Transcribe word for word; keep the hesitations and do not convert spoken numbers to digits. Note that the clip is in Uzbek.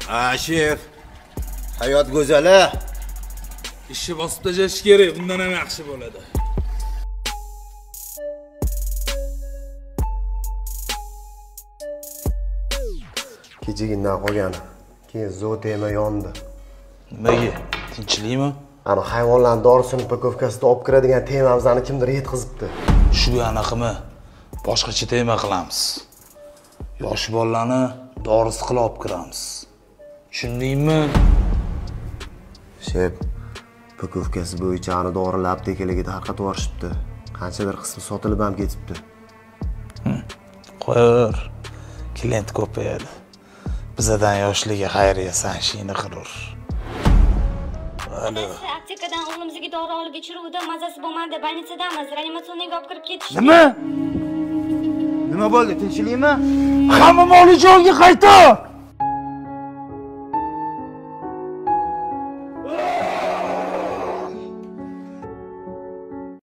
Ha, shef. Hayot go'zali. Ishi bosib tashlash kerak, bundan ham yaxshi bo'ladi. Kechigindan qolgan. Keyin zo'r tema yondi. Nimaga? Tinchlikmi? Ana hayvonlarning dorisini pakovkasida olib kiradigan temamizni kimdir yetkazibdi. Shu anaqami? Boshqacha tema qilamiz. Yosh bolalarni dorisi qilib olib kiramiz. Tushundingmi? Shef, pakovkasi bo'yicha ani dorilar aptekalarga tarqatib yuborishibdi. Qanchadir qismi sotilib ham ketibdi. Qo'yar. Klient ko'payadi. Bizadan yoshligiga xayriya sanshini qilur. Alo. Aptekadan o'g'limizga dori olib ichiruvda mazasi bo'lmadi. Больницадamiz. Reanimatsionga olib kirib ketishdi. Nima? Nima bo'ldi? Tinchlikmi? Hamma moli joyiga qaytar.